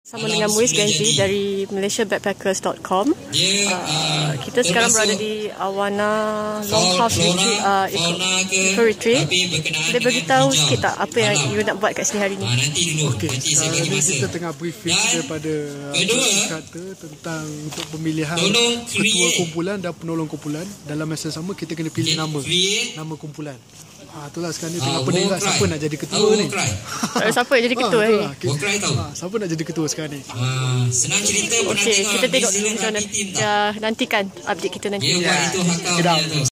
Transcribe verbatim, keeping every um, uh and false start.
Sama dengan Muiz Genji dari malaysia backpackers dot com. Uh, kita sekarang berada di Awana Longhouse Retreat, uh, Eco Retreat. Boleh beritahu sikit tak apa yang you nak buat kat sini hari ni? Okey, sekarang ni kita tengah briefing daripada kata tentang untuk pemilihan ketua kumpulan dan penolong kumpulan. Dalam masa sama kita kena pilih nama, nama kumpulan. Ha, itulah sekarang ni tengah pening lah siapa nak jadi ketua ni. Siapa nak jadi ketua ni? Ha, siapa nak jadi ketua sekarang ni? Ha, senang cerita. Okey, kita tengok dulu macam mana. Ya, nantikan update kita nanti. Ya, itu hakam.